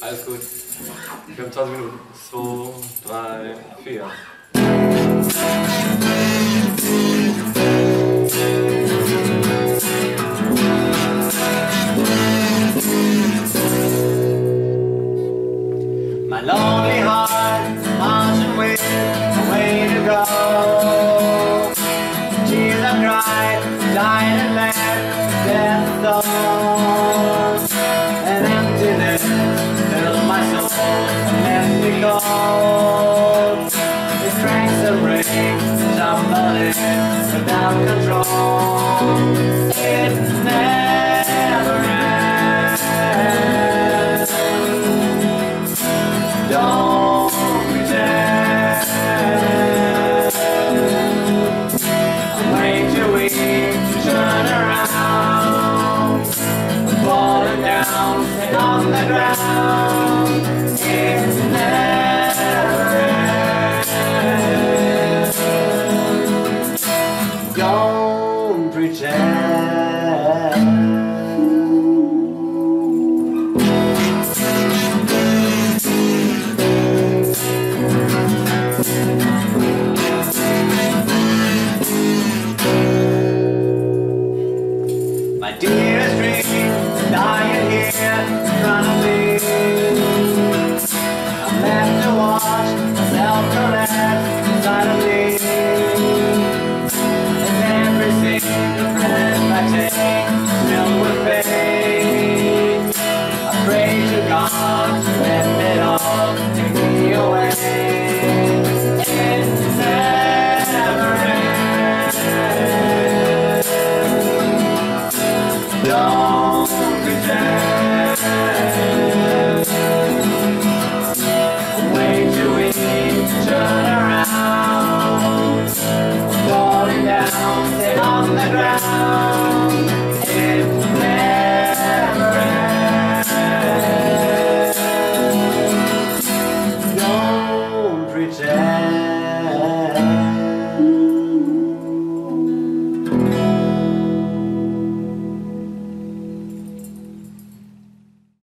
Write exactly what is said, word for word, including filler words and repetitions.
Alles gut. Wir haben zwanzig Minuten. zwei, drei, vier. My lonely heart marching with a way to go. Tears I cried, died and left death alone. An emptiness filled my soul and left me cold. The cracks and breaks, tumbling without control. It never ends. Don't pretend. I'm way too weak to turn around. I'm falling down and on the ground. It never ends. Don't pretend. My dearest dream, dying here in front of me. I'm left to watch myself collapse inside of me. And every single breath I take, filled with pain. I pray to God